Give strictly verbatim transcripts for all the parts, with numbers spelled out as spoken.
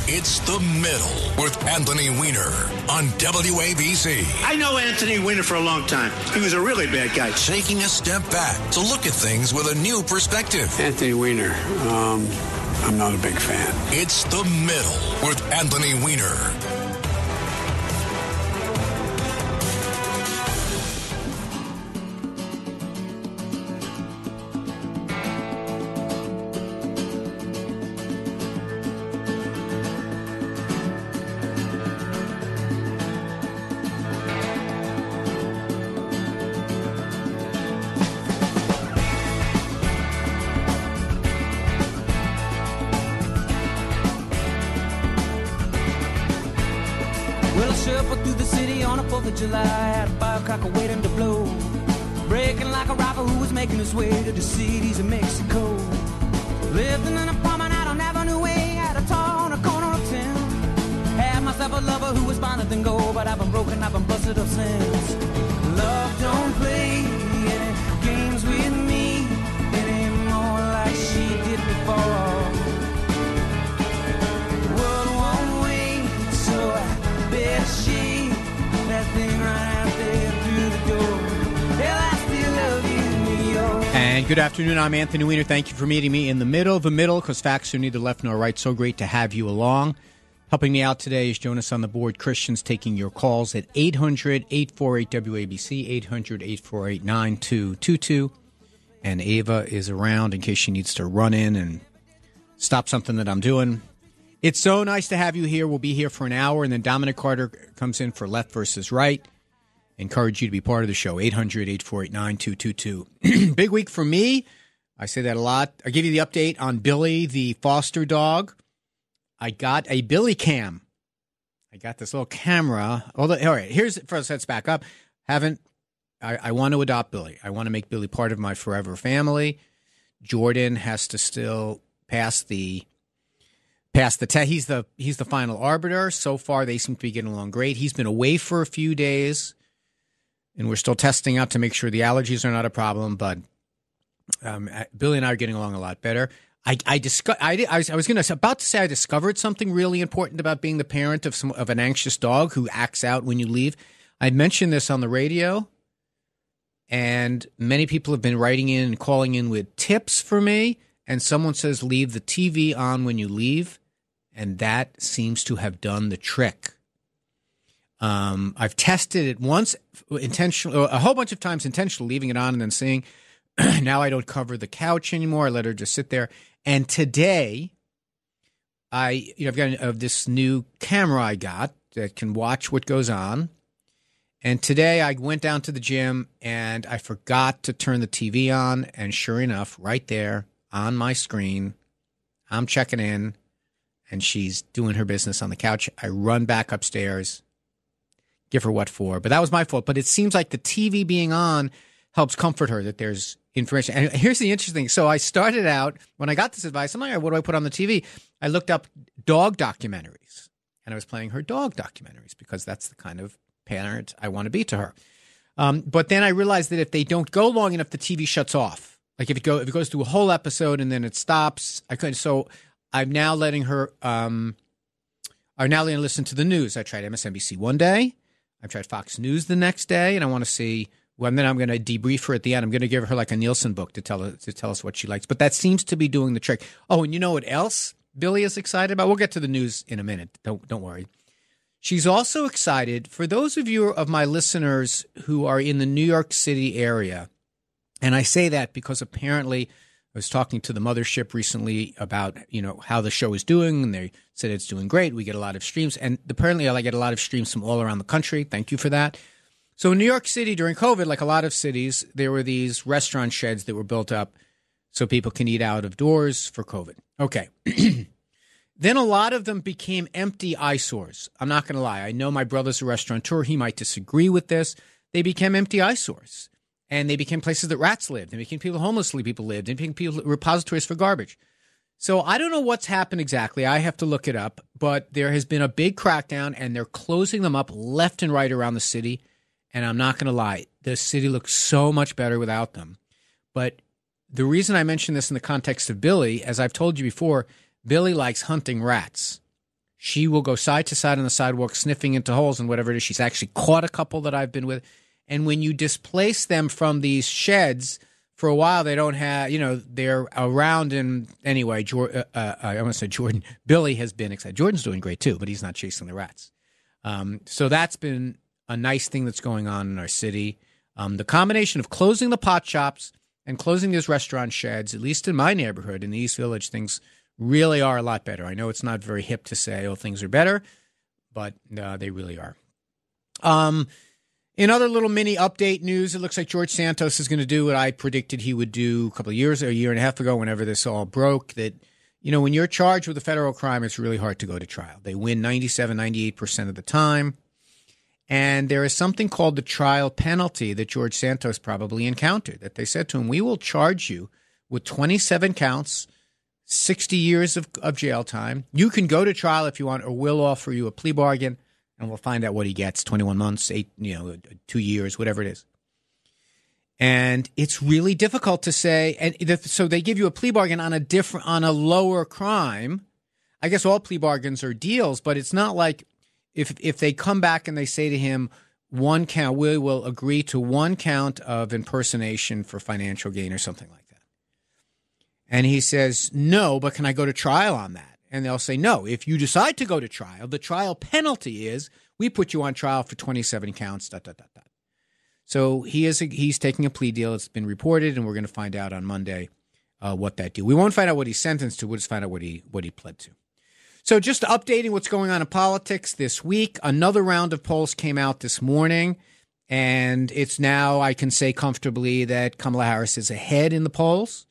It's The Middle with Anthony Weiner on W A B C. I know Anthony Weiner for a long time. He was a really bad guy. Taking a step back to look at things with a new perspective. Anthony Weiner, um, I'm not a big fan. It's The Middle with Anthony Weiner. July, had a firecracker waiting to blow, breaking like a robber who was making his way to the cities of Mexico. Lived in an apartment out on Avenue A, at a tall on a corner of town. Had myself a lover who was finer than gold, but I've been broken, I've been busted up since. Love don't play any games with me anymore like she did before. The world won't wait, so I bet she that thing right out there through the door. Hell, I still love you, New York. And good afternoon, I'm Anthony Weiner. Thank you for meeting me in the middle of the middle, because facts are neither left nor right. So great to have you along. Helping me out today is Jonas on the board. Christian's taking your calls at eight hundred, eight four eight, W A B C, eight hundred, eight four eight, nine two two two. And Ava is around in case she needs to run in and stop something that I'm doing. It's so nice to have you here. We'll be here for an hour, and then Dominic Carter comes in for Left versus Right. Encourage you to be part of the show, eight hundred, eight four eight, nine two two two. Big week for me. I say that a lot. I'll give you the update on Billy, the foster dog. I got a Billy cam. I got this little camera. Although, all right, here's, first, let's back up. Haven't, I, I want to adopt Billy. I want to make Billy part of my forever family. Jordan has to still pass the Past the test. He's the he's the final arbiter. So far, they seem to be getting along great. He's been away for a few days, and we're still testing out to make sure the allergies are not a problem. But um, Billy and I are getting along a lot better. I I, disco- I, I was I was going to about to say I discovered something really important about being the parent of some of an anxious dog who acts out when you leave. I mentioned this on the radio, and many people have been writing in and calling in with tips for me. And someone says leave the T V on when you leave. And that seems to have done the trick. Um, I've tested it once, intentional, a whole bunch of times intentionally, leaving it on and then seeing. Now I don't cover the couch anymore. I let her just sit there. And today, I you know I've got uh, this new camera I got that can watch what goes on. And today I went down to the gym and I forgot to turn the T V on. And sure enough, right there on my screen, I'm checking in. And she's doing her business on the couch. I run back upstairs, give her what for. But that was my fault. But it seems like the T V being on helps comfort her that there's information. And here's the interesting thing. So I started out, when I got this advice, I'm like, what do I put on the T V? I looked up dog documentaries. And I was playing her dog documentaries because that's the kind of parent I want to be to her. Um, but then I realized that if they don't go long enough, the T V shuts off. Like if it, go, if it goes through a whole episode and then it stops, I couldn't. So I'm now letting her, um, I'm now letting her listen to the news. I tried M S N B C one day. I tried Fox News the next day, and I want to see, well, and then I'm going to debrief her at the end. I'm going to give her like a Nielsen book to tell her, to tell us what she likes. But that seems to be doing the trick. Oh, and you know what else Billy is excited about? We'll get to the news in a minute. Don't, don't worry. She's also excited, for those of you of my listeners who are in the New York City area, and I say that because apparently I was talking to the mothership recently about, you know, how the show is doing, and they said it's doing great. We get a lot of streams, and apparently I get a lot of streams from all around the country. Thank you for that. So in New York City during COVID, like a lot of cities, there were these restaurant sheds that were built up so people can eat out of doors for COVID. Okay. Then a lot of them became empty eyesores. I'm not going to lie. I know my brother's a restaurateur. He might disagree with this. They became empty eyesores. And they became places that rats lived. They became people, homelessly people lived. They became people, repositories for garbage. So I don't know what's happened exactly. I have to look it up. But there has been a big crackdown, and they're closing them up left and right around the city. And I'm not going to lie. The city looks so much better without them. But the reason I mention this in the context of Billy, as I've told you before, Billy likes hunting rats. She will go side to side on the sidewalk, sniffing into holes and whatever it is. She's actually caught a couple that I've been with. And when you displace them from these sheds, for a while they don't have, you know, they're around. And anyway, uh, uh, I almost said Jordan. Billy has been excited. Jordan's doing great too, but he's not chasing the rats. Um, so that's been a nice thing that's going on in our city. Um, the combination of closing the pot shops and closing these restaurant sheds, at least in my neighborhood, in the East Village, things really are a lot better. I know it's not very hip to say, oh, things are better, but uh, they really are. Um, in other little mini update news, it looks like George Santos is going to do what I predicted he would do a couple of years, or a year and a half ago, whenever this all broke, that, you know, when you're charged with a federal crime, it's really hard to go to trial. They win ninety-seven, ninety-eight percent of the time. And there is something called the trial penalty that George Santos probably encountered, that they said to him, we will charge you with twenty-seven counts, sixty years of, of jail time. You can go to trial if you want, or we'll offer you a plea bargain, and we'll find out what he gets, twenty-one months, eight, you know, two years, whatever it is. And it's really difficult to say. And so they give you a plea bargain on a different, on a lower crime. I guess all plea bargains are deals, but it's not like if if they come back and they say to him, one count, we will agree to one count of impersonation for financial gain or something like that. And he says, no, but can I go to trial on that? And they'll say, no, if you decide to go to trial, the trial penalty is we put you on trial for twenty-seven counts, dot, dot, dot, dot. So he is a, he's taking a plea deal. It's been reported, and we're going to find out on Monday uh, what that deal. We won't find out what he's sentenced to. We'll just find out what he what he pled to. So just updating what's going on in politics this week. Another round of polls came out this morning, and it's now, I can say comfortably, that Kamala Harris is ahead in the polls.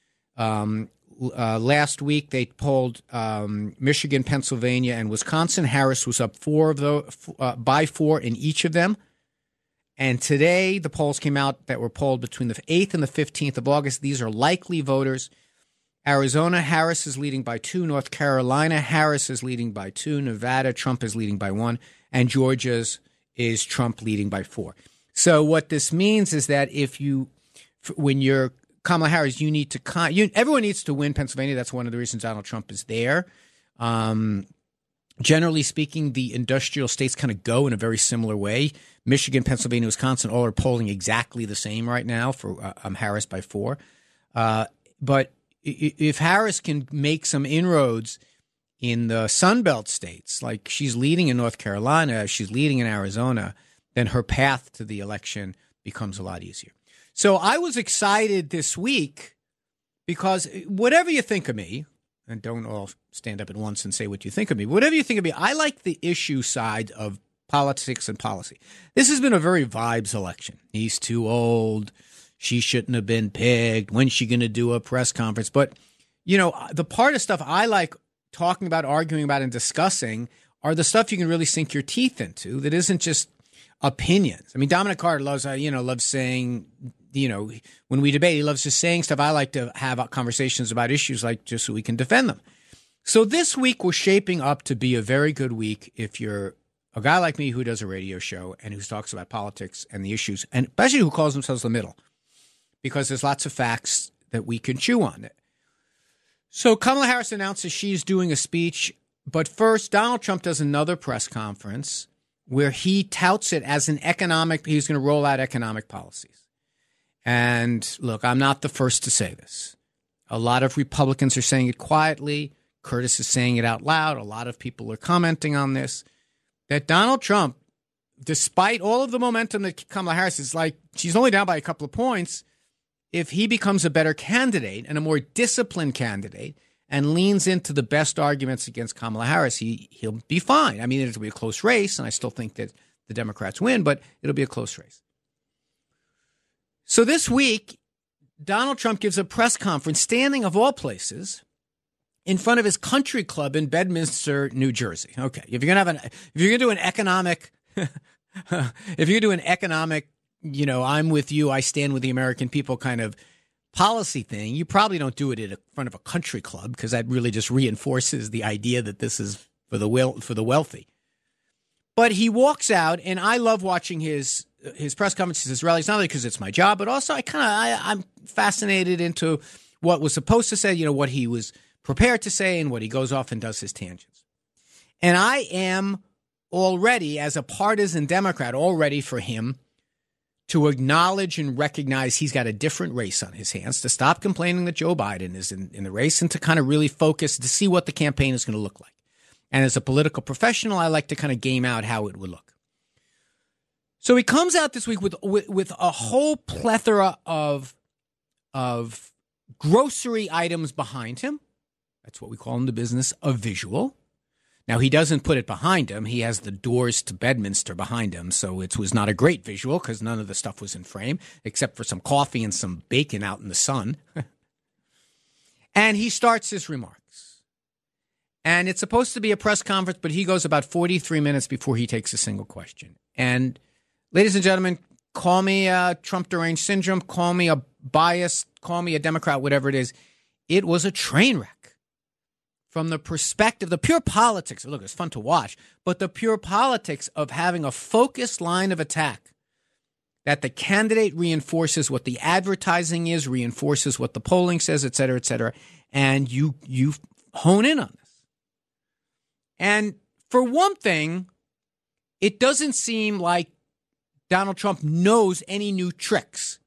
Um, uh, last week, they polled um, Michigan, Pennsylvania, and Wisconsin. Harris was up four of the, uh, by four in each of them. And today, the polls came out that were polled between the eighth and the fifteenth of August. These are likely voters. Arizona, Harris is leading by two. North Carolina, Harris is leading by two. Nevada, Trump is leading by one. And Georgia's is Trump leading by four. So what this means is that if you, when you're Kamala Harris, you need to, con- you, everyone needs to win Pennsylvania. That's one of the reasons Donald Trump is there. Um, generally speaking, the industrial states kind of go in a very similar way. Michigan, Pennsylvania, Wisconsin, all are polling exactly the same right now for uh, um, Harris by four. Uh, but if Harris can make some inroads in the Sunbelt states, like she's leading in North Carolina, she's leading in Arizona, then her path to the election becomes a lot easier. So I was excited this week because whatever you think of me, and don't all stand up at once and say what you think of me, whatever you think of me, I like the issue side of politics and policy. This has been a very vibes election. He's too old. She shouldn't have been picked. When's she going to do a press conference? But, you know, the part of stuff I like talking about, arguing about, and discussing are the stuff you can really sink your teeth into that isn't just opinions. I mean, Dominic Carter loves, uh, you know, loves saying, you know, when we debate, he loves just saying stuff. I like to have conversations about issues like just so we can defend them. So this week was shaping up to be a very good week if you're a guy like me who does a radio show and who talks about politics and the issues, and especially who calls themselves the middle, because there's lots of facts that we can chew on. So Kamala Harris announces she's doing a speech, but first Donald Trump does another press conference where he touts it as an economic, he's going to roll out economic policies. And look, I'm not the first to say this. A lot of Republicans are saying it quietly. Curtis is saying it out loud. A lot of people are commenting on this, that Donald Trump, despite all of the momentum that Kamala Harris is like, she's only down by a couple of points. If he becomes a better candidate and a more disciplined candidate and leans into the best arguments against Kamala Harris, he, he'll be fine. I mean, it'll be a close race, and I still think that the Democrats win, but it'll be a close race. So this week, Donald Trump gives a press conference, standing of all places, in front of his country club in Bedminster, New Jersey. Okay, if you're gonna have an, if you're gonna do an economic, if you're gonna do an economic, you know, I'm with you, I stand with the American people kind of policy thing, you probably don't do it in front of a country club, because that really just reinforces the idea that this is for the will for the wealthy. But he walks out, and I love watching his his press conferences, his rallies, not only because it's my job, but also I kind of I, I'm fascinated into what was supposed to say, you know, what he was prepared to say, and what he goes off and does his tangents. And I am already, as a partisan Democrat, all ready for him to acknowledge and recognize he's got a different race on his hands, to stop complaining that Joe Biden is in, in the race, and to kind of really focus to see what the campaign is going to look like. And as a political professional, I like to kind of game out how it would look. So he comes out this week with with, with a whole plethora of, of grocery items behind him. That's what we call in the business a visual. Now, he doesn't put it behind him. He has the doors to Bedminster behind him, so it was not a great visual because none of the stuff was in frame except for some coffee and some bacon out in the sun. And he starts his remarks. And it's supposed to be a press conference, but he goes about forty-three minutes before he takes a single question. And, ladies and gentlemen, call me a Trump deranged syndrome, call me a bias, call me a Democrat, whatever it is. It was a train wreck. From the perspective, the pure politics, look, it's fun to watch, but the pure politics of having a focused line of attack that the candidate reinforces what the advertising is, reinforces what the polling says, et cetera, et cetera, and you you hone in on this. And for one thing, it doesn't seem like Donald Trump knows any new tricks.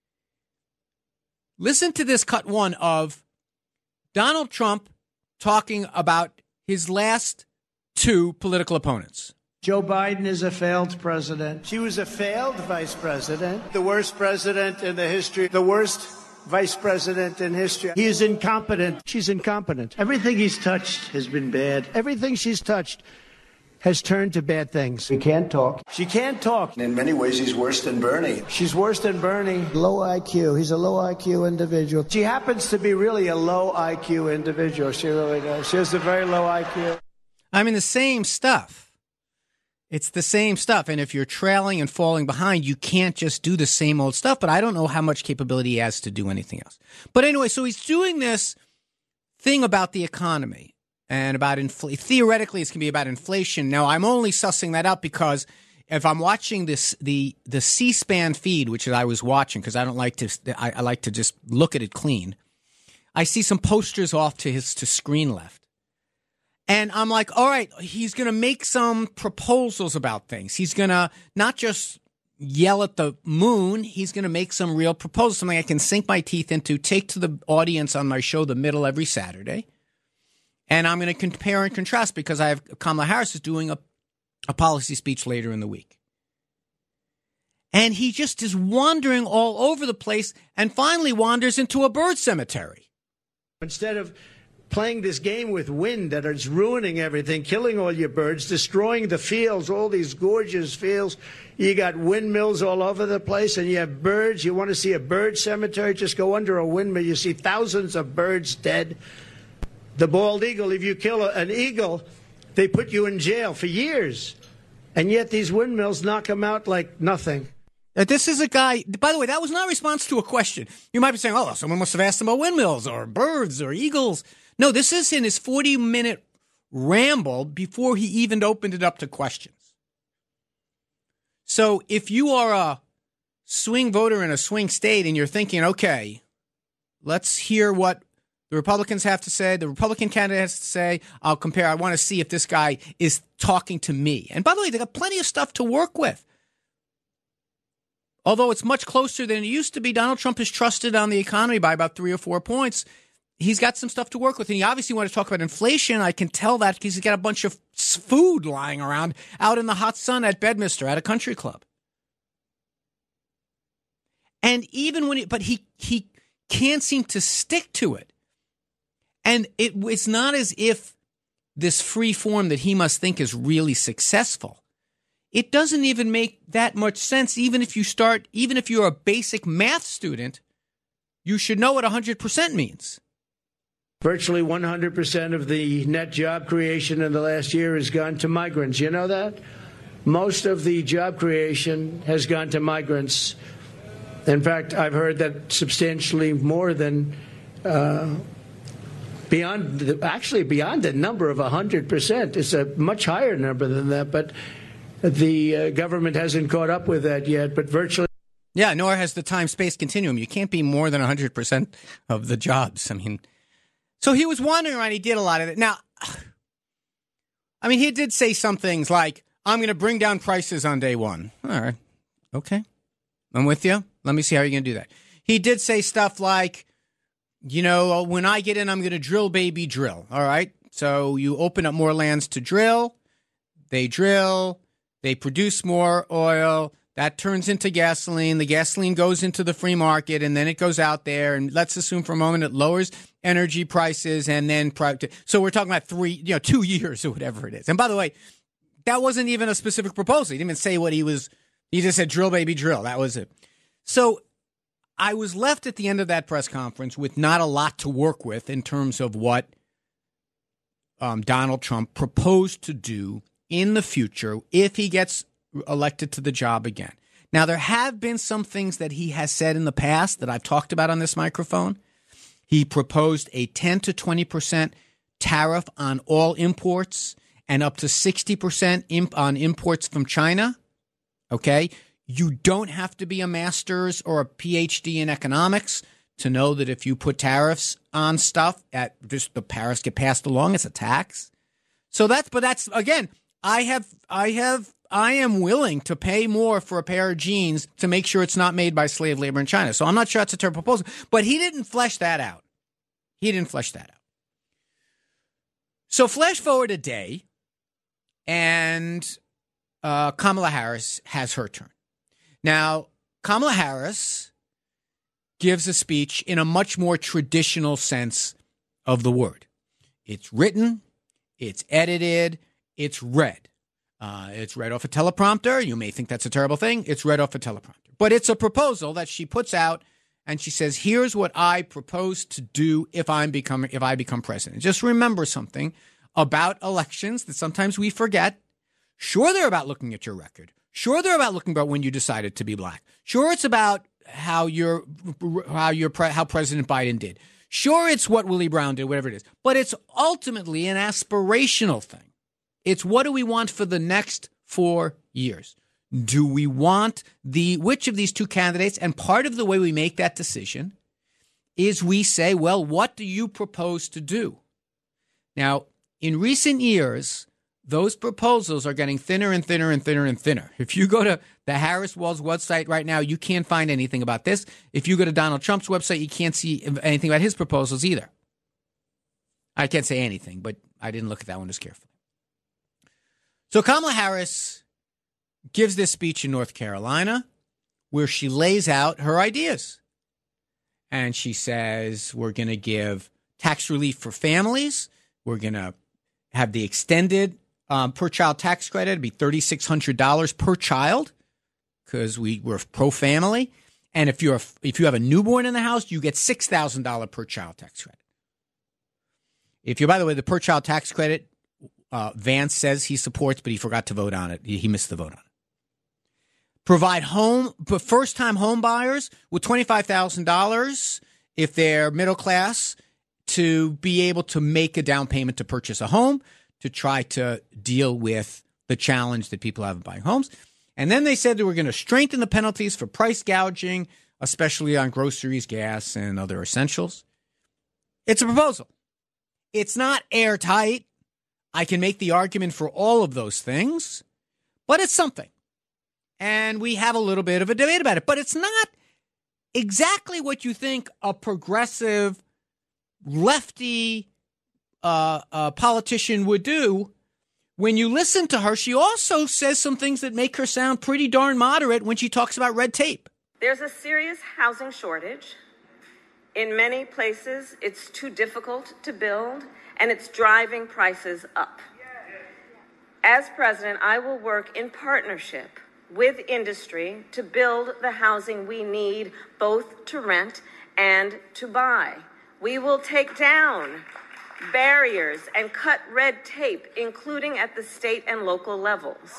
Listen to this cut one of Donald Trump talking about his last two political opponents. Joe Biden is a failed president. She was a failed vice president. The worst president in the history. The worst vice president in history. He is incompetent. She's incompetent. Everything he's touched has been bad. Everything she's touched has turned to bad things. She can't talk. She can't talk. In many ways, he's worse than Bernie. She's worse than Bernie. Low I Q. He's a low I Q individual. She happens to be really a low I Q individual. She really does. She has a very low I Q. I mean, the same stuff. It's the same stuff. And if you're trailing and falling behind, you can't just do the same old stuff. But I don't know how much capability he has to do anything else. But anyway, so he's doing this thing about the economy. And about infl- theoretically, it's going to be about inflation. Now, I'm only sussing that out because if I'm watching this the the C-SPAN feed, which I was watching because I don't like to I, I like to just look at it clean. I see some posters off to his to screen left, and I'm like, all right, he's going to make some proposals about things. He's going to not just yell at the moon. He's going to make some real proposals, something I can sink my teeth into, take to the audience on my show, The Middle, every Saturday. And I'm going to compare and contrast because I have Kamala Harris is doing a, a policy speech later in the week. And he just is wandering all over the place and finally wanders into a bird cemetery. Instead of playing this game with wind that is ruining everything, killing all your birds, destroying the fields, all these gorgeous fields, you got windmills all over the place and you have birds. You want to see a bird cemetery? Just go under a windmill. You see thousands of birds dead. The bald eagle, if you kill an eagle, they put you in jail for years. And yet these windmills knock them out like nothing. This is a guy, by the way, that was not a response to a question. You might be saying, oh, someone must have asked him about windmills or birds or eagles. No, this is in his forty-minute ramble before he even opened it up to questions. So if you are a swing voter in a swing state and you're thinking, okay, let's hear what the Republicans have to say, the Republican candidate has to say, I'll compare. I want to see if this guy is talking to me. And by the way, they got plenty of stuff to work with. Although it's much closer than it used to be, Donald Trump is trusted on the economy by about three or four points. He's got some stuff to work with. And he obviously wants to talk about inflation. I can tell that because he's got a bunch of food lying around out in the hot sun at Bedminster at a country club. And even when, it, but he he can't seem to stick to it. And it, it's not as if this free form that he must think is really successful. It doesn't even make that much sense. Even if you start, even if you're a basic math student, you should know what one hundred percent means. Virtually one hundred percent of the net job creation in the last year has gone to migrants. You know that? Most of the job creation has gone to migrants. In fact, I've heard that substantially more than... Uh, Beyond, the, actually beyond the number of one hundred percent. It's a much higher number than that, but the uh, government hasn't caught up with that yet, but virtually. Yeah, nor has the time-space continuum. You can't be more than one hundred percent of the jobs. I mean, so he was wandering around. He did a lot of it. Now, I mean, he did say some things like, I'm going to bring down prices on day one. All right. Okay. I'm with you. Let me see how you're going to do that. He did say stuff like, you know, when I get in, I'm going to drill, baby, drill. All right. So you open up more lands to drill. They drill. They produce more oil. That turns into gasoline. The gasoline goes into the free market, and then it goes out there. And let's assume for a moment it lowers energy prices, and then so we're talking about three, you know, two years or whatever it is. And by the way, that wasn't even a specific proposal. He didn't even say what he was. He just said, drill, baby, drill. That was it. So I was left at the end of that press conference with not a lot to work with in terms of what um, Donald Trump proposed to do in the future if he gets elected to the job again. Now, there have been some things that he has said in the past that I've talked about on this microphone. He proposed a ten to twenty percent tariff on all imports and up to sixty percent imp- on imports from China. Okay? You don't have to be a master's or a P H D in economics to know that if you put tariffs on stuff, at just the tariffs get passed along, it's a tax. So that's, but that's, again, I have, I have, I am willing to pay more for a pair of jeans to make sure it's not made by slave labor in China. So I'm not sure that's a terrible proposal, but he didn't flesh that out. He didn't flesh that out. So flash forward a day, and uh, Kamala Harris has her turn. Now, Kamala Harris gives a speech in a much more traditional sense of the word. It's written, it's edited, it's read. Uh, it's read off a teleprompter. You may think that's a terrible thing. It's read off a teleprompter. But it's a proposal that she puts out, and she says, here's what I propose to do if I'm become, if I become president. Just remember something about elections that sometimes we forget. Sure, they're about looking at your record. Sure, they're about looking about when you decided to be black. Sure, it's about how your how your how President Biden did. Sure, it's what Willie Brown did, whatever it is. But it's ultimately an aspirational thing. It's what do we want for the next four years? Do we want the which of these two candidates? And part of the way we make that decision is we say, well, what do you propose to do? Now, in recent years, those proposals are getting thinner and thinner and thinner and thinner. If you go to the Harris Walls website right now, you can't find anything about this. If you go to Donald Trump's website, you can't see anything about his proposals either. I can't say anything, but I didn't look at that one as carefully. So Kamala Harris gives this speech in North Carolina where she lays out her ideas. And she says, we're going to give tax relief for families. We're going to have the extended um, per-child tax credit. It'd be three thousand six hundred dollars per child because we, we're pro-family. And if you're a, if you have a newborn in the house, you get six thousand dollars per child tax credit. If you, by the way, the per-child tax credit, uh, Vance says he supports, but he forgot to vote on it. He, he missed the vote on it. Provide home, first-time home buyers with twenty-five thousand dollars if they're middle class to be able to make a down payment to purchase a home to try to deal with the challenge that people have in buying homes. And then they said they were going to strengthen the penalties for price gouging, especially on groceries, gas, and other essentials. It's a proposal. It's not airtight. I can make the argument for all of those things, but it's something. And we have a little bit of a debate about it. But it's not exactly what you think a progressive, lefty uh, uh, politician would do. When you listen to her, she also says some things that make her sound pretty darn moderate when she talks about red tape. There's a serious housing shortage. In many places, it's too difficult to build, and it's driving prices up. As president, I will work in partnership with industry to build the housing we need, both to rent and to buy. We will take down barriers and cut red tape, including at the state and local levels.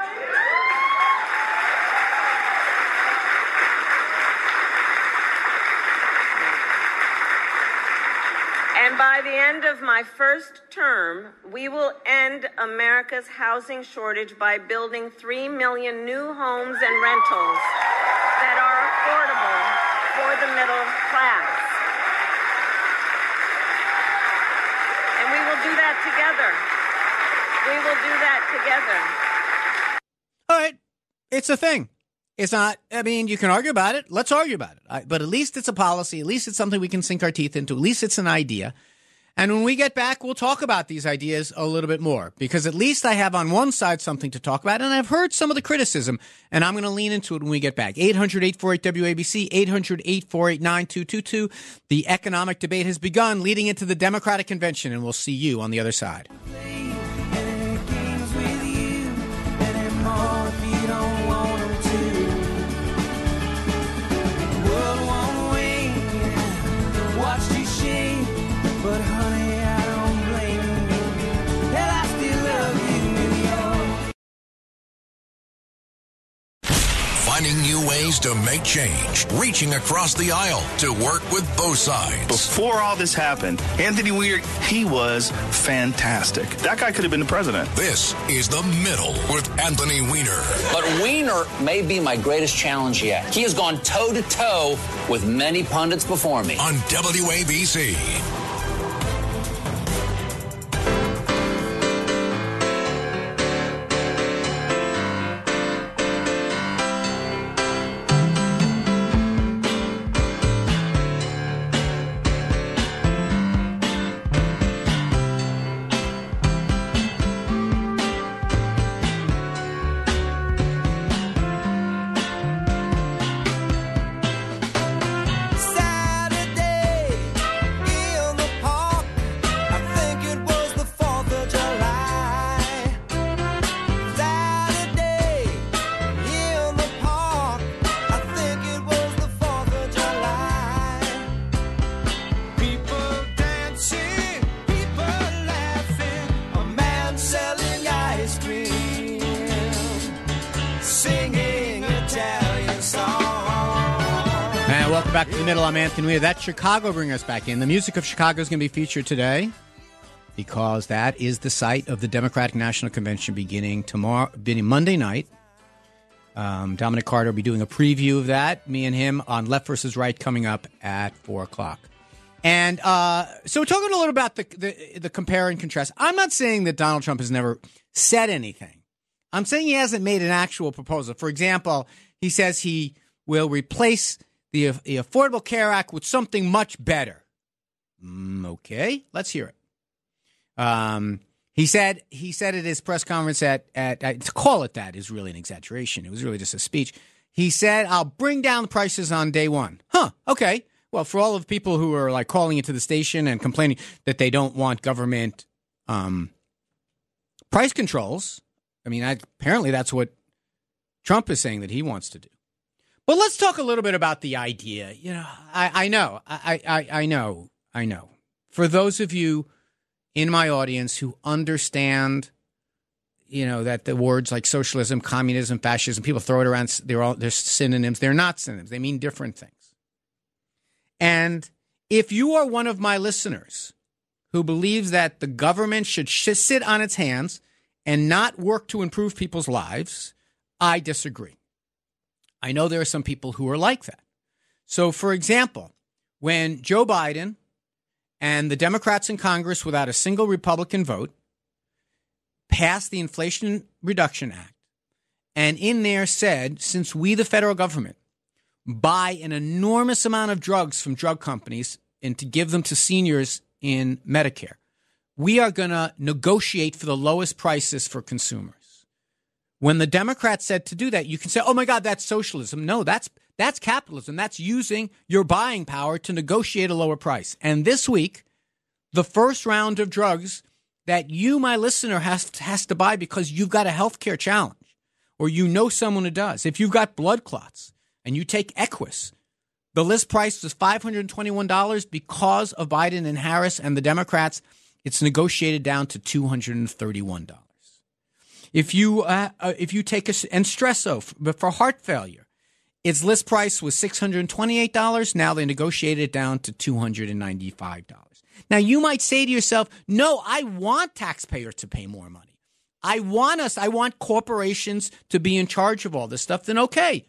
And by the end of my first term, we will end America's housing shortage by building three million new homes and rentals that are affordable for the middle class. And we will do that together. We will do that together. All right. It's a thing. It's not, I mean, you can argue about it. Let's argue about it. I, but at least it's a policy. At least it's something we can sink our teeth into. At least it's an idea. And when we get back, we'll talk about these ideas a little bit more, because at least I have on one side something to talk about, and I've heard some of the criticism, and I'm going to lean into it when we get back. eight hundred, eight four eight, W A B C, eight hundred, eight four eight, nine two two two. The economic debate has begun leading into the Democratic convention, and we'll see you on the other side. But honey, I don't blame you. Hell, I still love you, New York. Finding new ways to make change, reaching across the aisle to work with both sides. Before all this happened, Anthony Weiner, he was fantastic. That guy could have been the president. This is The Middle with Anthony Weiner. But Weiner may be my greatest challenge yet. He has gone toe-to-toe with many pundits before me. On W A B C. Back to the middle. I'm Anthony Weiner. That's Chicago bringing us back in. The music of Chicago is going to be featured today because that is the site of the Democratic National Convention beginning tomorrow, beginning Monday night. Um, Dominic Carter will be doing a preview of that. Me and him on Left versus Right coming up at four o'clock. And uh, so we're talking a little about the, the the compare and contrast. I'm not saying that Donald Trump has never said anything. I'm saying he hasn't made an actual proposal. For example, he says he will replace The, the Affordable Care Act with something much better. Mm, okay, let's hear it. Um, he said he said at his press conference at, at, at to call it that is really an exaggeration. It was really just a speech. He said, "I'll bring down the prices on day one." Huh? Okay. Well, for all of the people who are like calling into the station and complaining that they don't want government um, price controls, I mean, I, apparently that's what Trump is saying that he wants to do. But let's talk a little bit about the idea. You know, I, I know, I, I, I know, I know. For those of you in my audience who understand, you know, that the words like socialism, communism, fascism, people throw it around, they're all they're synonyms. They're not synonyms. They mean different things. And if you are one of my listeners who believes that the government should sh- sit on its hands and not work to improve people's lives, I disagree. I know there are some people who are like that. So, for example, when Joe Biden and the Democrats in Congress, without a single Republican vote, passed the Inflation Reduction Act, and in there said, since we, the federal government, buy an enormous amount of drugs from drug companies and to give them to seniors in Medicare, we are going to negotiate for the lowest prices for consumers. When the Democrats said to do that, you can say, oh, my God, that's socialism. No, that's that's capitalism. That's using your buying power to negotiate a lower price. And this week, the first round of drugs that you, my listener, has, has to buy because you've got a health care challenge or you know someone who does. If you've got blood clots and you take Equus, the list price was five hundred twenty-one dollars. Because of Biden and Harris and the Democrats, it's negotiated down to two hundred thirty-one dollars. If you uh, uh, if you take a Entresto for, for heart failure, its list price was six hundred twenty-eight dollars. Now they negotiated it down to two hundred ninety-five dollars. Now you might say to yourself, no, I want taxpayers to pay more money. I want us, I want corporations to be in charge of all this stuff. Then okay.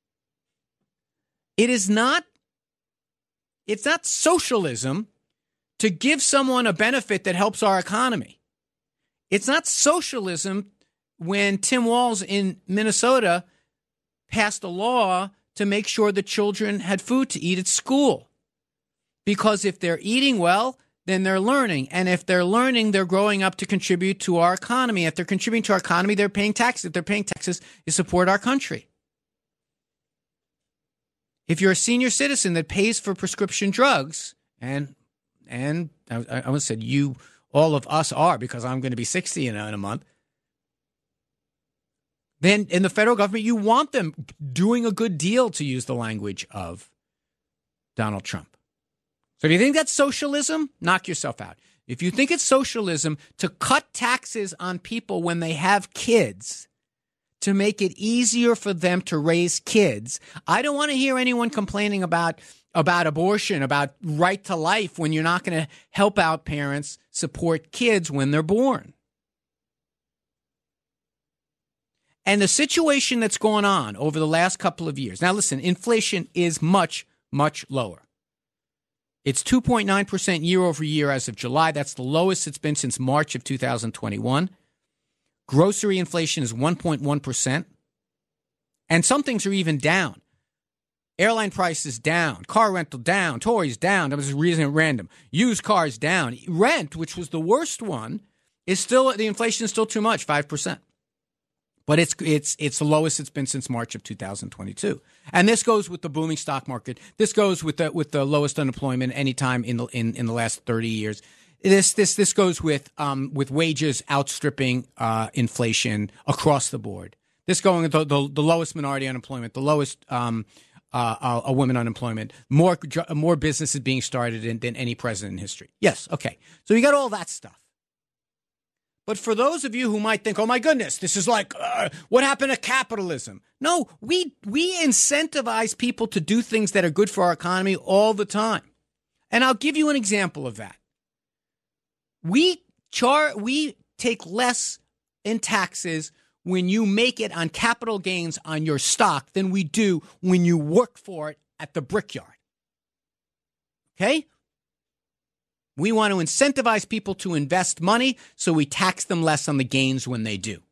It is not, it's not socialism to give someone a benefit that helps our economy. It's not socialism when Tim Walz in Minnesota passed a law to make sure the children had food to eat at school. Because if they're eating well, then they're learning. And if they're learning, they're growing up to contribute to our economy. If they're contributing to our economy, they're paying taxes. If they're paying taxes, they support our country. If you're a senior citizen that pays for prescription drugs, and and I, I almost said you, all of us are, because I'm going to be sixty in a, in a month, then in the federal government, you want them doing a good deal, to use the language of Donald Trump. So if you think that's socialism, knock yourself out. If you think it's socialism to cut taxes on people when they have kids to make it easier for them to raise kids, I don't want to hear anyone complaining about, about abortion, about right to life, when you're not going to help out parents support kids when they're born. And the situation that's going on over the last couple of years. Now, listen, inflation is much, much lower. It's two point nine percent year over year as of July. That's the lowest it's been since March of two thousand twenty-one. Grocery inflation is one point one percent. And some things are even down. Airline prices down. Car rental down. Toys down. That was a reason at random. Used cars down. Rent, which was the worst one, is still, the inflation is still too much, five percent. But it's it's it's the lowest it's been since March of two thousand twenty-two, and this goes with the booming stock market. This goes with the with the lowest unemployment any time in the in, in the last thirty years. This this this goes with um with wages outstripping uh, inflation across the board. This going with the, the, the lowest minority unemployment, the lowest um uh, uh a women unemployment, more more businesses being started in, than any president in history. Yes, okay. So you got all that stuff. But for those of you who might think, oh, my goodness, this is like, uh, what happened to capitalism? No, we we incentivize people to do things that are good for our economy all the time. And I'll give you an example of that. We char we take less in taxes when you make it on capital gains on your stock than we do when you work for it at the brickyard. Okay? We want to incentivize people to invest money, so we tax them less on the gains when they do.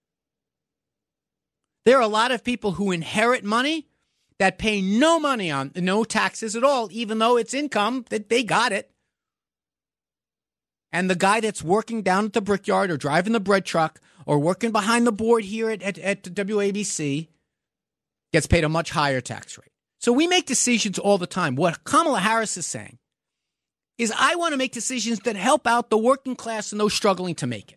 There are a lot of people who inherit money that pay no money on, no taxes at all, even though it's income, that they got it. And the guy that's working down at the brickyard or driving the bread truck or working behind the board here at, at, at W A B C gets paid a much higher tax rate. So we make decisions all the time. What Kamala Harris is saying is, I want to make decisions that help out the working class and those struggling to make it.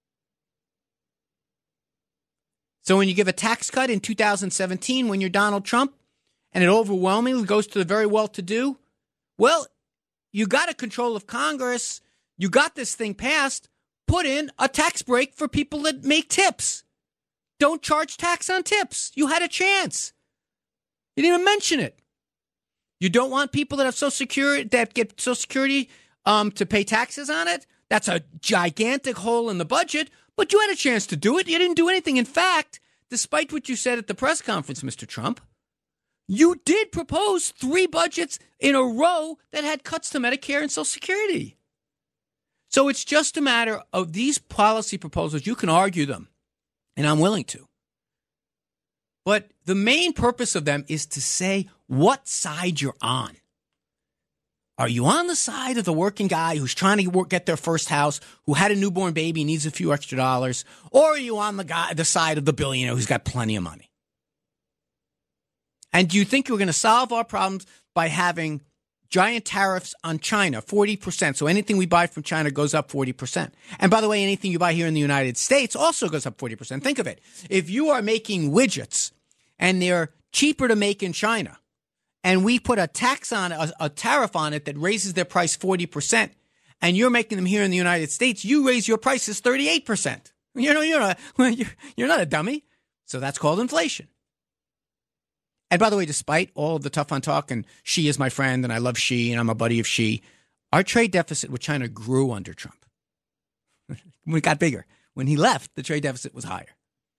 So when you give a tax cut in two thousand seventeen, when you're Donald Trump, and it overwhelmingly goes to the very well-to-do, well, you got a control of Congress. You got this thing passed. Put in a tax break for people that make tips. Don't charge tax on tips. You had a chance. You didn't even mention it. You don't want people that have Social Security, that get Social Security um, to pay taxes on it? That's a gigantic hole in the budget, but you had a chance to do it. You didn't do anything. In fact, despite what you said at the press conference, Mister Trump, you did propose three budgets in a row that had cuts to Medicare and Social Security. So it's just a matter of these policy proposals. You can argue them, and I'm willing to. But the main purpose of them is to say what side you're on. Are you on the side of the working guy who's trying to work, get their first house, who had a newborn baby, needs a few extra dollars? Or are you on the guy, the side of the billionaire who's got plenty of money? And do you think you're going to solve our problems by having giant tariffs on China, forty percent? So anything we buy from China goes up forty percent. And by the way, anything you buy here in the United States also goes up forty percent. Think of it. If you are making widgets and they're cheaper to make in China, and we put a tax on, a, a tariff on it that raises their price forty percent, and you're making them here in the United States, you raise your prices thirty-eight percent. You know, you're not, you're not a dummy. So that's called inflation. And by the way, despite all of the tough on talk, and Xi is my friend, and I love Xi, and I'm a buddy of Xi, our trade deficit with China grew under Trump. It got bigger. When he left, the trade deficit was higher.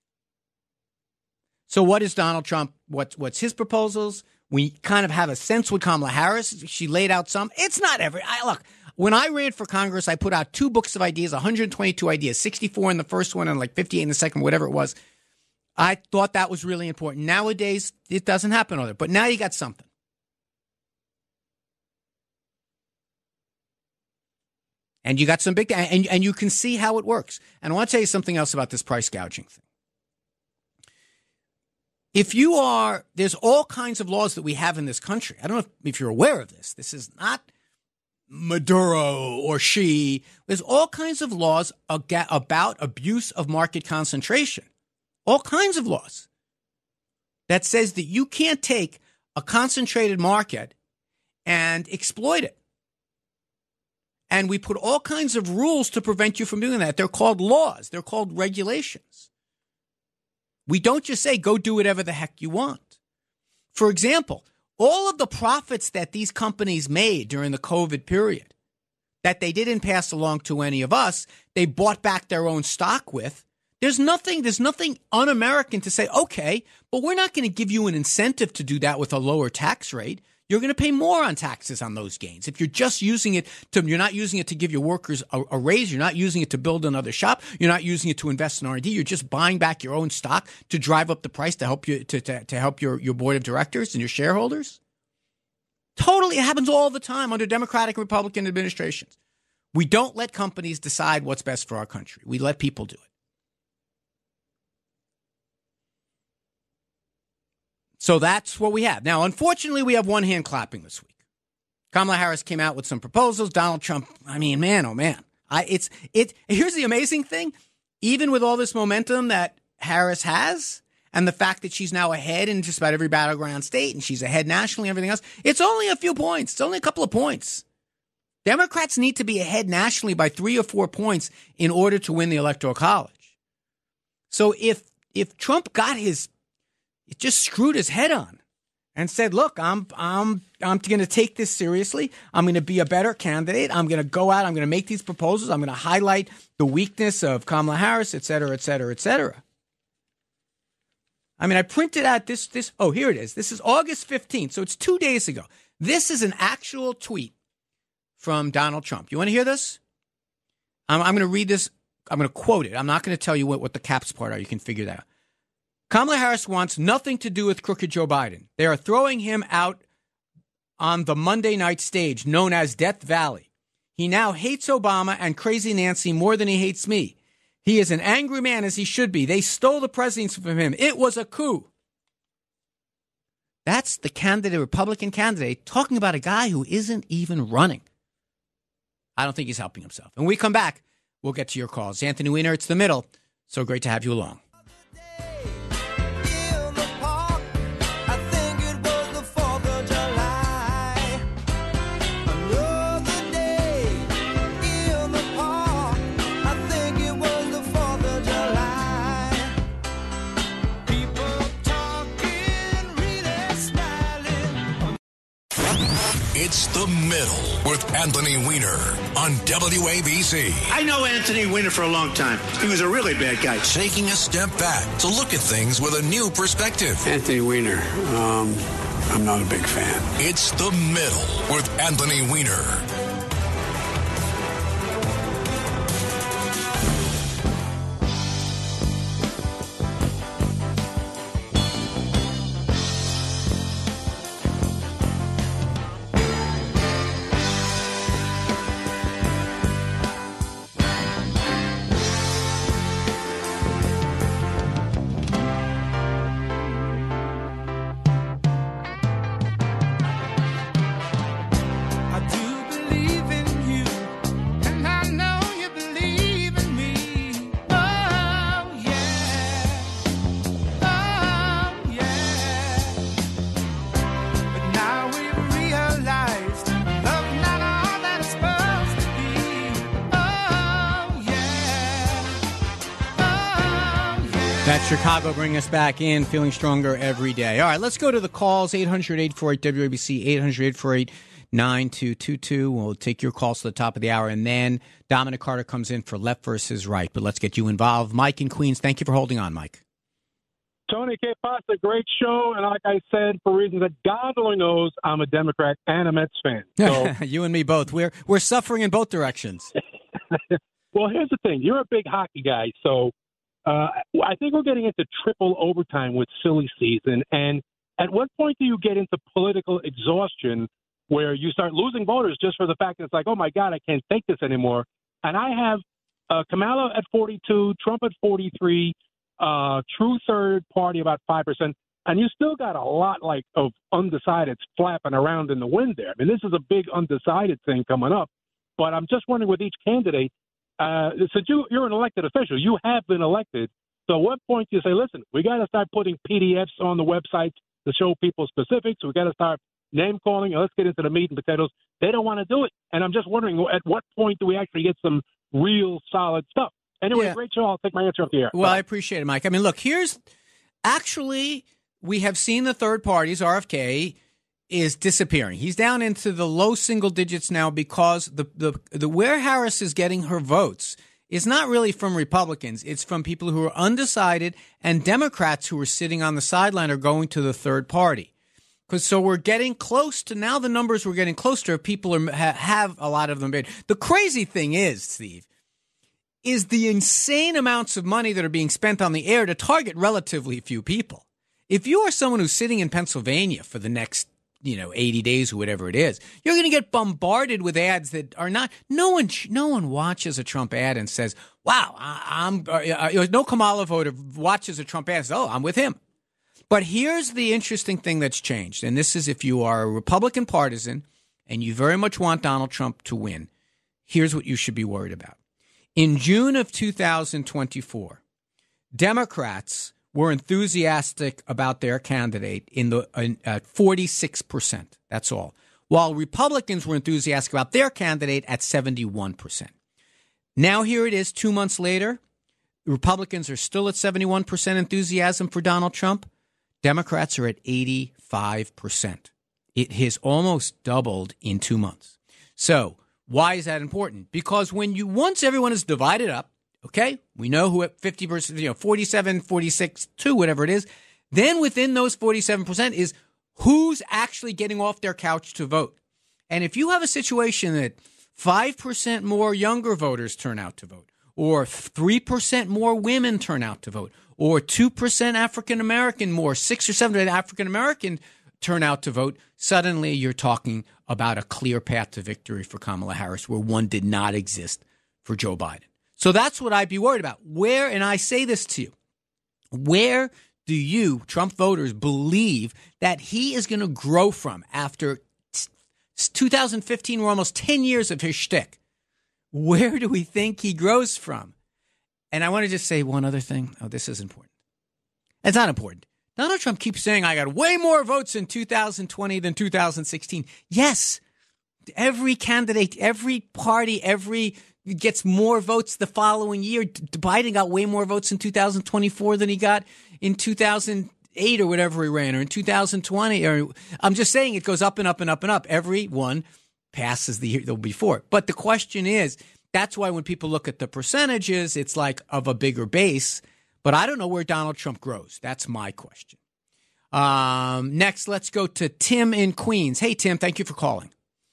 So what is Donald Trump? What, what's his proposals? We kind of have a sense with Kamala Harris. She laid out some. It's not every. I, look, when I ran for Congress, I put out two books of ideas, one hundred twenty-two ideas, sixty-four in the first one and like fifty-eight in the second, whatever it was. I thought that was really important. Nowadays, it doesn't happen all that. But now you got something. And you got some big, and, and you can see how it works. And I want to tell you something else about this price gouging thing. If you are, there's all kinds of laws that we have in this country. I don't know if, if you're aware of this. This is not Maduro or Xi. There's all kinds of laws about abuse of market concentration. All kinds of laws that says that you can't take a concentrated market and exploit it. And we put all kinds of rules to prevent you from doing that. They're called laws. They're called regulations. We don't just say, go do whatever the heck you want. For example, all of the profits that these companies made during the COVID period that they didn't pass along to any of us, they bought back their own stock with. There's nothing, there's nothing un-American to say, okay, but we're not going to give you an incentive to do that with a lower tax rate. You're going to pay more on taxes on those gains. If you're just using it to, you're not using it to give your workers a, a raise. You're not using it to build another shop. You're not using it to invest in R and D. You're just buying back your own stock to drive up the price to help you to, to, to help your, your board of directors and your shareholders. Totally. It happens all the time under Democratic and Republican administrations. We don't let companies decide what's best for our country. We let people do it. So that's what we have. Now, unfortunately, we have one hand clapping this week. Kamala Harris came out with some proposals. Donald Trump, I mean, man, oh, man. I, it's it. Here's the amazing thing. Even with all this momentum that Harris has and the fact that she's now ahead in just about every battleground state and she's ahead nationally and everything else, it's only a few points. It's only a couple of points. Democrats need to be ahead nationally by three or four points in order to win the Electoral College. So if if Trump got his It just screwed his head on and said, look, I'm I'm I'm going to take this seriously. I'm going to be a better candidate. I'm going to go out. I'm going to make these proposals. I'm going to highlight the weakness of Kamala Harris, et cetera, et cetera, et cetera. I mean, I printed out this. this. Oh, here it is. This is August fifteenth. So it's two days ago. This is an actual tweet from Donald Trump. You want to hear this? I'm, I'm going to read this. I'm going to quote it. I'm not going to tell you what, what the caps part are. You can figure that out. Kamala Harris wants nothing to do with crooked Joe Biden. They are throwing him out on the Monday night stage known as Death Valley. He now hates Obama and Crazy Nancy more than he hates me. He is an angry man, as he should be. They stole the presidency from him. It was a coup. That's the candidate, Republican candidate, talking about a guy who isn't even running. I don't think he's helping himself. And when we come back, we'll get to your calls. Anthony Weiner, it's the middle. So great to have you along. It's The Middle with Anthony Weiner on W A B C. I know Anthony Weiner for a long time. He was a really bad guy. Taking a step back to look at things with a new perspective. Anthony Weiner, um, I'm not a big fan. It's The Middle with Anthony Weiner. That's Chicago bringing us back in, feeling stronger every day. All right, let's go to the calls, eight hundred, eight four eight, W A B C, eight hundred, eight four eight, nine two two two. We'll take your calls to the top of the hour, and then Dominic Carter comes in for left versus right. But let's get you involved. Mike in Queens, thank you for holding on, Mike. Tony, que pasa? Great show. And like I said, for reasons that God only knows, I'm a Democrat and a Mets fan. So you and me both. We're we're suffering in both directions. Well, here's the thing. You're a big hockey guy, so uh, I think we're getting into triple overtime with silly season. And at what point do you get into political exhaustion where you start losing voters just for the fact that it's like, oh, my God, I can't take this anymore? And I have uh, Kamala at forty-two, Trump at forty-three, uh, true third party about five percent. And you still got a lot like of undecideds flapping around in the wind there. I mean, this is a big undecided thing coming up. But I'm just wondering with each candidate, uh, since you, you're an elected official, you have been elected. So at what point do you say, listen, we got to start putting P D Fs on the website to show people specifics. We got to start name calling, and let's get into the meat and potatoes. They don't want to do it. And I'm just wondering, at what point do we actually get some real solid stuff? Anyway, Yeah. great show. I'll take my answer off the air. Well, I appreciate it, Mike. I mean, look, here's actually we have seen the third parties, R F K, is disappearing. He's down into the low single digits now because the the, the where Harris is getting her votes is not really from Republicans. It's from people who are undecided, and Democrats who are sitting on the sideline are going to the third party. Because so we're getting close to now the numbers we're getting close to. People are, ha, have a lot of them made. The crazy thing is, Steve, is the insane amounts of money that are being spent on the air to target relatively few people. If you are someone who's sitting in Pennsylvania for the next, you know, eighty days or whatever it is, you're going to get bombarded with ads that are not. No one, no one watches a Trump ad and says, "Wow, I, I'm." Uh, no Kamala voter watches a Trump ad and says, "Oh, I'm with him." But here's the interesting thing that's changed, and this is if you are a Republican partisan and you very much want Donald Trump to win. Here's what you should be worried about. In June of two thousand twenty-four, Democrats were enthusiastic about their candidate in the at uh, forty-six percent. That's all. While Republicans were enthusiastic about their candidate at seventy-one percent. Now here it is two months later. Republicans are still at seventy-one percent enthusiasm for Donald Trump. Democrats are at eighty-five percent. It has almost doubled in two months. So why is that important? Because when you once everyone is divided up, okay, we know who at fifty percent, you know, forty-seven, forty-six, two, whatever it is. Then within those forty-seven percent is who's actually getting off their couch to vote. And if you have a situation that five percent more younger voters turn out to vote, or three percent more women turn out to vote, or two percent African-American more, six or seven percent African-American turn out to vote, suddenly you're talking about a clear path to victory for Kamala Harris where one did not exist for Joe Biden. So that's what I'd be worried about. Where, and I say this to you, where do you, Trump voters, believe that he is going to grow from after two thousand fifteen, we're almost ten years of his shtick? Where do we think he grows from? And I want to just say one other thing. Oh, this is important. It's not important. Donald Trump keeps saying, I got way more votes in two thousand twenty than two thousand sixteen. Yes, every candidate, every party, every gets more votes the following year. Biden got way more votes in two thousand twenty-four than he got in two thousand eight or whatever he ran, or in two thousand twenty. Or I'm just saying it goes up and up and up and up. Every one passes the year before. But the question is, that's why when people look at the percentages, it's like of a bigger base. But I don't know where Donald Trump grows. That's my question. Um, next, let's go to Tim in Queens. Hey, Tim, thank you for calling.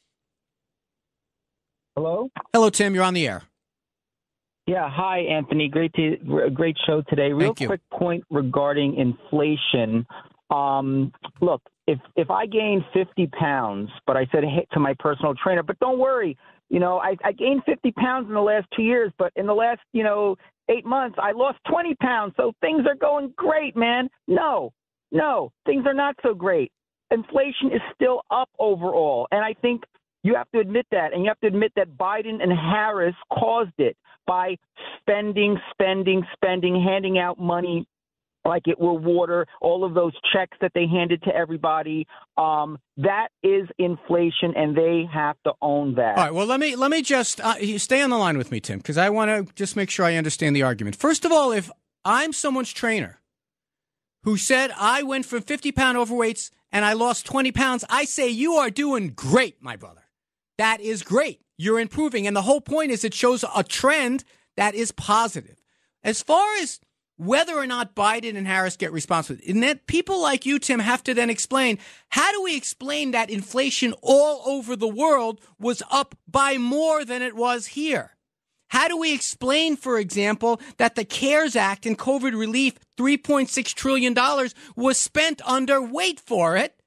Hello? Hello, Tim. You're on the air. Yeah. Hi, Anthony. Great to great show today. Real Thank you. quick point regarding inflation. Um, look, if if I gained fifty pounds, but I said hey, to my personal trainer, but don't worry, you know, I, I gained fifty pounds in the last two years, but in the last, you know, eight months, I lost twenty pounds. So things are going great, man. No, no, things are not so great. Inflation is still up overall. And I think you have to admit that. And you have to admit that Biden and Harris caused it by spending, spending, spending, handing out money like it were water, all of those checks that they handed to everybody. Um, that is inflation, and they have to own that. All right. Well, let me let me just uh, stay on the line with me, Tim, because I want to just make sure I understand the argument. First of all, if I'm someone's trainer who said I went from fifty pound overweights and I lost twenty pounds, I say you are doing great, my brother. That is great. You're improving. And the whole point is it shows a trend that is positive. As far as whether or not Biden and Harris get responsible. And that people like you, Tim, have to then explain, how do we explain that inflation all over the world was up by more than it was here? How do we explain, for example, that the CARES Act and COVID relief, three point six trillion dollars, was spent under, wait for it,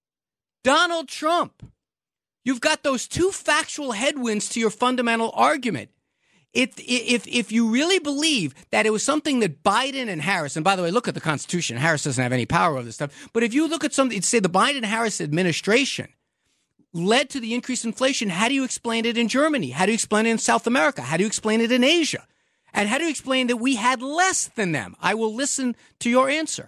Donald Trump? You've got those two factual headwinds to your fundamental argument. If, if, if you really believe that it was something that Biden and Harris, and by the way, look at the Constitution. Harris doesn't have any power over this stuff. But if you look at something, say the Biden-Harris administration led to the increased inflation, how do you explain it in Germany? How do you explain it in South America? How do you explain it in Asia? And how do you explain that we had less than them? I will listen to your answer.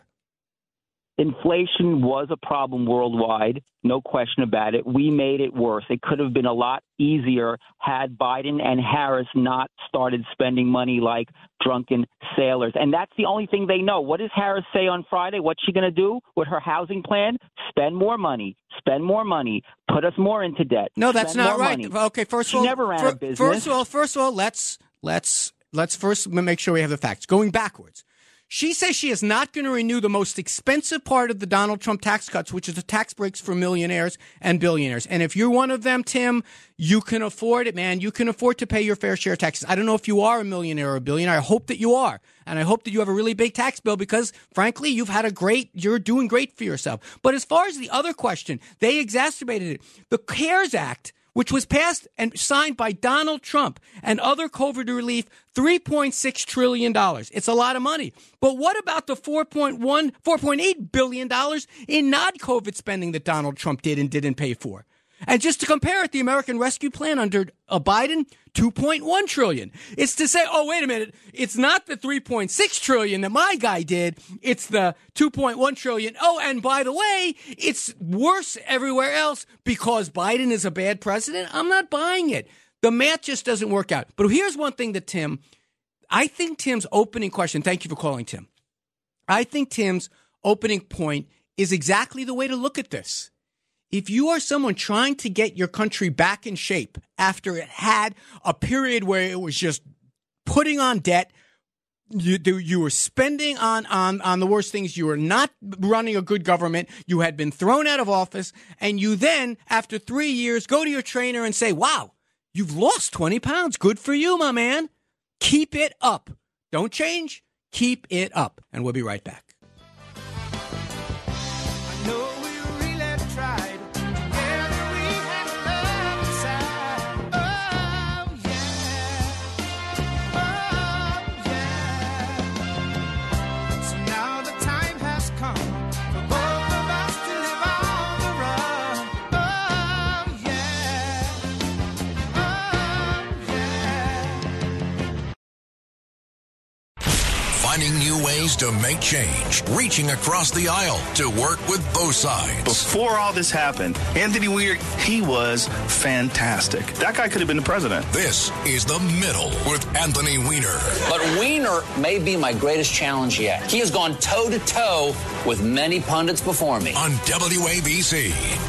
Inflation was a problem worldwide, no question about it. We made it worse. It could have been a lot easier had Biden and Harris not started spending money like drunken sailors. And that's the only thing they know. What does Harris say on Friday? What's she going to do with her housing plan? Spend more money. Spend more money. Put us more into debt. No, that's Spend not right. Money. Okay, first she of all, never ran for, a business. First of all, first of all, let's let's let's first make sure we have the facts. Going backwards. She says she is not going to renew the most expensive part of the Donald Trump tax cuts, which is the tax breaks for millionaires and billionaires. And if you're one of them, Tim, you can afford it, man. You can afford to pay your fair share of taxes. I don't know if you are a millionaire or a billionaire. I hope that you are. And I hope that you have a really big tax bill because, frankly, you've had a great, you're doing great for yourself. But as far as the other question, they exacerbated it. The CARES Act, which was passed and signed by Donald Trump and other COVID relief, three point six trillion dollars. It's a lot of money. But what about the four point one, four point eight billion dollars in non-COVID spending that Donald Trump did and didn't pay for? And just to compare it, the American Rescue Plan under uh, Biden, two point one trillion dollars. It's to say, oh, wait a minute, it's not the three point six trillion dollars that my guy did. It's the two point one trillion dollars. Oh, and by the way, it's worse everywhere else because Biden is a bad president. I'm not buying it. The math just doesn't work out. But here's one thing that Tim, I think Tim's opening question, thank you for calling, Tim. I think Tim's opening point is exactly the way to look at this. If you are someone trying to get your country back in shape after it had a period where it was just putting on debt, you, you were spending on, on, on the worst things, you were not running a good government, you had been thrown out of office, and you then, after three years, go to your trainer and say, wow, you've lost twenty pounds. Good for you, my man. Keep it up. Don't change. Keep it up. And we'll be right back. Finding new ways to make change, reaching across the aisle to work with both sides. Before all this happened, Anthony Weiner, he was fantastic. That guy could have been the president. This is The Middle with Anthony Weiner. But Weiner may be my greatest challenge yet. He has gone toe-to-toe with many pundits before me. On W A B C.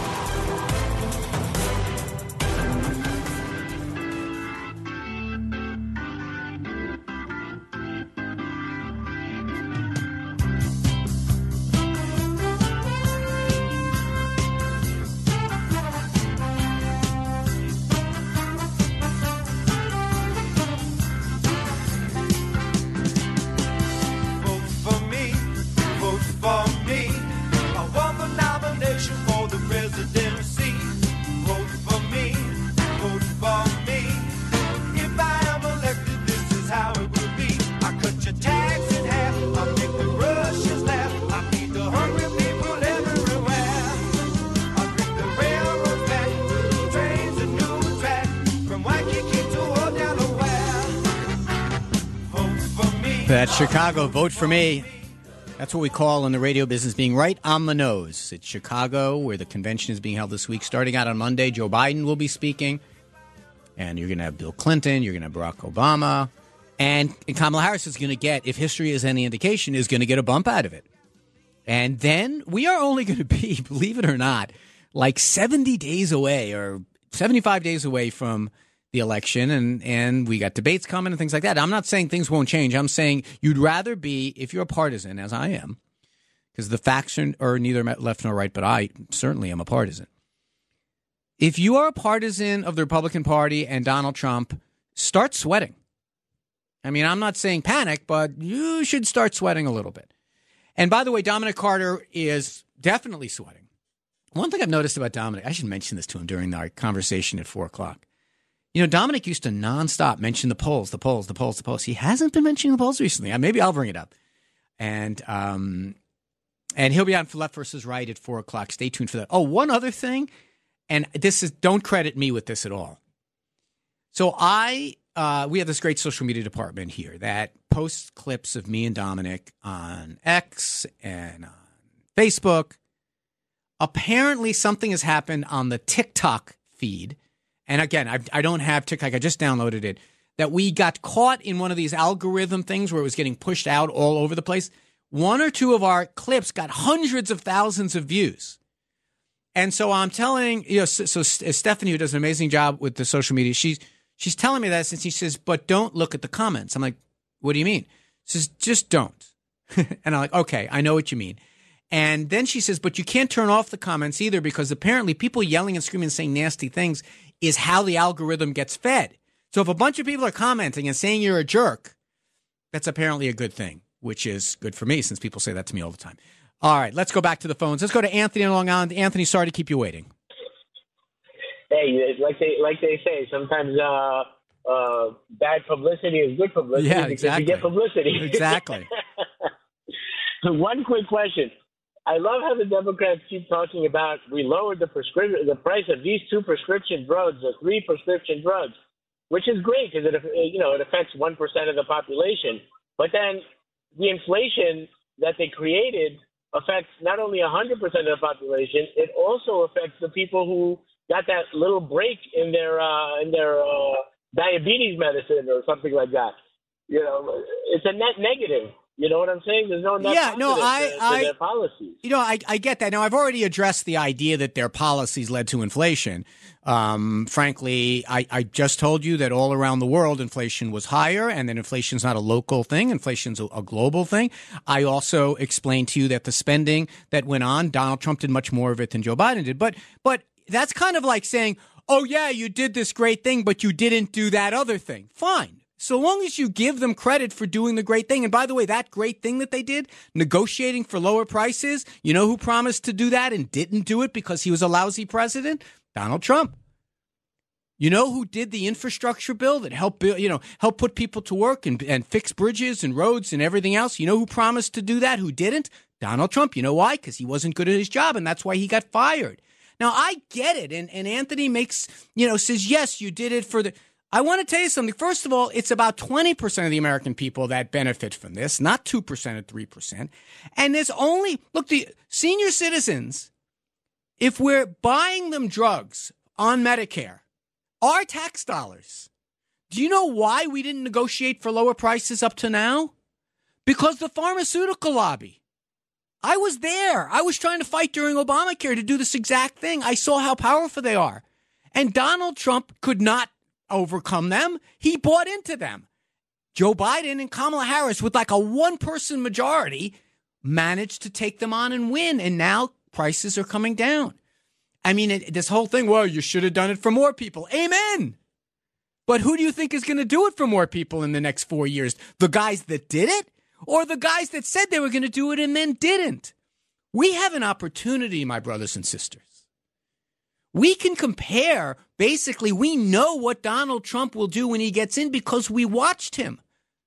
That's Chicago. Vote for me. That's what we call in the radio business being right on the nose. It's Chicago, where the convention is being held this week. Starting out on Monday, Joe Biden will be speaking. And you're going to have Bill Clinton. You're going to have Barack Obama. And, and Kamala Harris is going to get, if history is any indication, is going to get a bump out of it. And then we are only going to be, believe it or not, like seventy days away or seventy-five days away from the election, and, and we got debates coming and things like that. I'm not saying things won't change. I'm saying you'd rather be, if you're a partisan, as I am, because the facts are, are neither left nor right, but I certainly am a partisan. If you are a partisan of the Republican Party and Donald Trump, start sweating. I mean, I'm not saying panic, but you should start sweating a little bit. And by the way, Dominic Carter is definitely sweating. One thing I've noticed about Dominic, I should mention this to him during our conversation at four o'clock. You know, Dominic used to nonstop mention the polls, the polls, the polls, the polls. He hasn't been mentioning the polls recently. Maybe I'll bring it up. And um, and he'll be on for Left versus Right at four o'clock. Stay tuned for that. Oh, one other thing. And this is, don't credit me with this at all. So I, uh, we have this great social media department here that posts clips of me and Dominic on X and on Facebook. Apparently something has happened on the TikTok feed. And again, I, I don't have TikTok. I just downloaded it. That we got caught in one of these algorithm things where it was getting pushed out all over the place. One or two of our clips got hundreds of thousands of views. And so I'm telling, you know, so, so Stephanie, who does an amazing job with the social media, she's she's telling me that, and she says, but don't look at the comments. I'm like, what do you mean? She says, just don't. And I'm like, okay, I know what you mean. And then she says, but you can't turn off the comments either, because apparently people yelling and screaming and saying nasty things is how the algorithm gets fed. So if a bunch of people are commenting and saying you're a jerk, that's apparently a good thing, which is good for me since people say that to me all the time. All right, let's go back to the phones. Let's go to Anthony in Long Island. Anthony, sorry to keep you waiting. Hey, like they like they say, sometimes uh, uh, bad publicity is good publicity. Yeah, because exactly. you get publicity. Exactly. One quick question. I love how the Democrats keep talking about we lowered the prescription, the price of these two prescription drugs or three prescription drugs, which is great because it you know it affects one percent of the population. But then the inflation that they created affects not only one hundred percent of the population, it also affects the people who got that little break in their uh, in their uh, diabetes medicine or something like that. You know, it's a net negative. You know what I'm saying? There's no net yeah, no, I, to, to I, their policies. You know, I, I get that. Now, I've already addressed the idea that their policies led to inflation. Um, frankly, I, I just told you that all around the world, inflation was higher, and that inflation's not a local thing. Inflation's a, a global thing. I also explained to you that the spending that went on, Donald Trump did much more of it than Joe Biden did. But, but that's kind of like saying, oh, yeah, you did this great thing, but you didn't do that other thing. Fine. So long as you give them credit for doing the great thing. And by the way, that great thing that they did, negotiating for lower prices, you know who promised to do that and didn't do it because he was a lousy president? Donald Trump. You know who did the infrastructure bill that helped build, you know, help put people to work and, and fix bridges and roads and everything else? You know who promised to do that, who didn't? Donald Trump. You know why? Because he wasn't good at his job, and that's why he got fired. Now, I get it. And, and Anthony makes, you know, says, yes, you did it for the... I want to tell you something. First of all, it's about twenty percent of the American people that benefit from this, not two percent or three percent. And there's only, look, the senior citizens, if we're buying them drugs on Medicare, our tax dollars, do you know why we didn't negotiate for lower prices up to now? Because the pharmaceutical lobby. I was there. I was trying to fight during Obamacare to do this exact thing. I saw how powerful they are. And Donald Trump could not overcome them. He bought into them. Joe Biden and Kamala Harris, with like a one-person majority, managed to take them on and win. And now prices are coming down. I mean, it, this whole thing, well, you should have done it for more people. Amen. But who do you think is going to do it for more people in the next four years? The guys that did it or the guys that said they were going to do it and then didn't? We have an opportunity, my brothers and sisters. We can compare. Basically, we know what Donald Trump will do when he gets in because we watched him.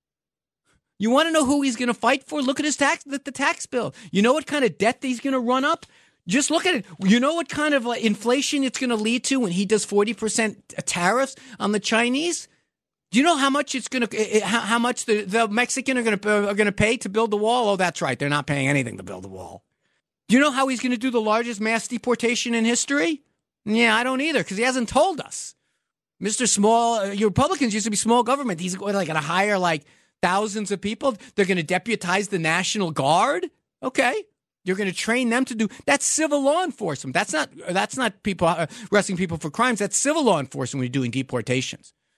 You want to know who he's going to fight for? Look at his tax, the, the tax bill. You know what kind of debt he's going to run up? Just look at it. You know what kind of like, inflation it's going to lead to when he does forty percent tariffs on the Chinese? Do you know how much it's going to, how, how much the, the Mexican are going to are going to pay to build the wall? Oh, that's right. They're not paying anything to build the wall. Do you know how he's going to do the largest mass deportation in history? Yeah, I don't either, because he hasn't told us. Mister Small, uh, your Republicans used to be small government. He's like going to hire like thousands of people. They're going to deputize the National Guard. Okay. You're going to train them to do, that's civil law enforcement. That's not, that's not people uh, arresting people for crimes. That's civil law enforcement when you're doing deportations.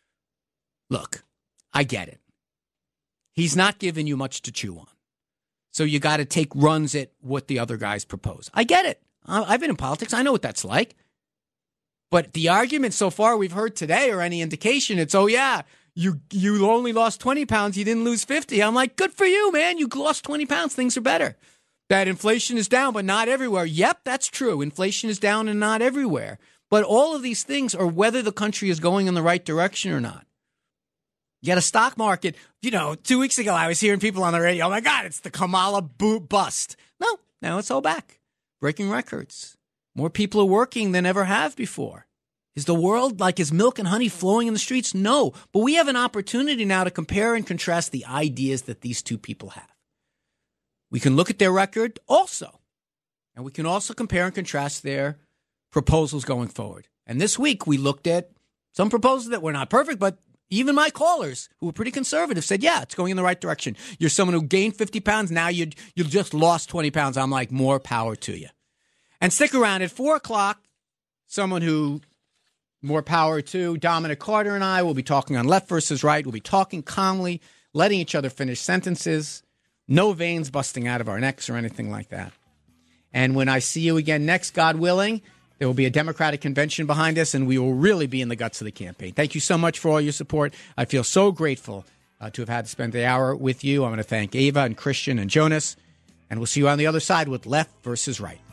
Look, I get it. He's not giving you much to chew on. So you got to take runs at what the other guys propose. I get it. I've been in politics. I know what that's like. But the argument so far we've heard today, or any indication, it's, oh, yeah, you you only lost twenty pounds. You didn't lose fifty. I'm like, good for you, man. You lost twenty pounds. Things are better. That inflation is down, but not everywhere. Yep, that's true. Inflation is down and not everywhere. But all of these things are whether the country is going in the right direction or not. You got a stock market. You know, two weeks ago, I was hearing people on the radio, oh, my God, it's the Kamala boot bust. No, now it's all back. Breaking records. More people are working than ever have before. Is the world like is milk and honey flowing in the streets? No. But we have an opportunity now to compare and contrast the ideas that these two people have. We can look at their record also. And we can also compare and contrast their proposals going forward. And this week we looked at some proposals that were not perfect, but even my callers, who were pretty conservative, said, yeah, it's going in the right direction. You're someone who gained fifty pounds. Now you you just lost twenty pounds. I'm like, more power to you. And stick around at four o'clock. Someone who, more power to, Dominic Carter and I will be talking on left versus right. We'll be talking calmly, letting each other finish sentences. No veins busting out of our necks or anything like that. And when I see you again next, God willing, there will be a Democratic convention behind us, and we will really be in the guts of the campaign. Thank you so much for all your support. I feel so grateful uh, to have had to spend the hour with you. I'm going to thank Ava and Christian and Jonas, and we'll see you on the other side with Left versus Right.